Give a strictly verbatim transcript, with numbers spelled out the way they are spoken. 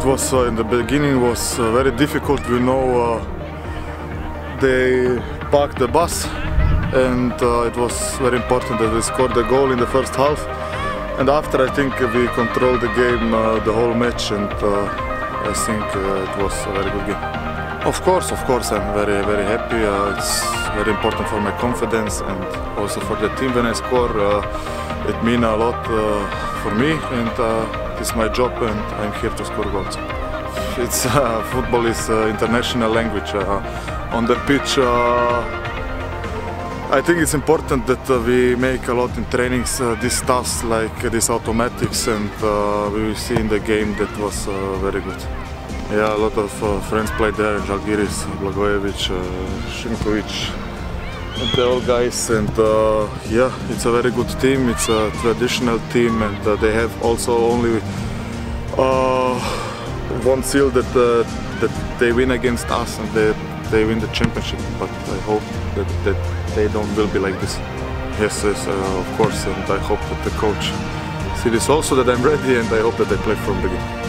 was uh, in the beginning was uh, very difficult. We know uh, they parked the bus, and uh, it was very important that we scored the goal in the first half. And after, I think we controlled the game uh, the whole match, and uh, I think uh, it was a very good game. Of course, of course, I'm very, very happy. Uh, it's very important for my confidence and also for the team when I score. Uh, it means a lot uh, for me, and uh, it's my job, and I'm here to score goals. It's uh, football is uh, international language. Uh, on the pitch, uh, I think it's important that uh, we make a lot in trainings uh, these stuffs like uh, these automatics, and uh, we will see in the game that was uh, very good. Yeah, a lot of uh, friends played there, Žalgiris, Blagojevic, uh, Šinković, and the all guys, and uh, yeah, it's a very good team, it's a traditional team, and uh, they have also only uh, one seal that, uh, that they win against us, and they, they win the championship, but I hope that, that they don't will be like this. Yes, yes, uh, of course, and I hope that the coach sees this also, that I'm ready, and I hope that I play from the beginning.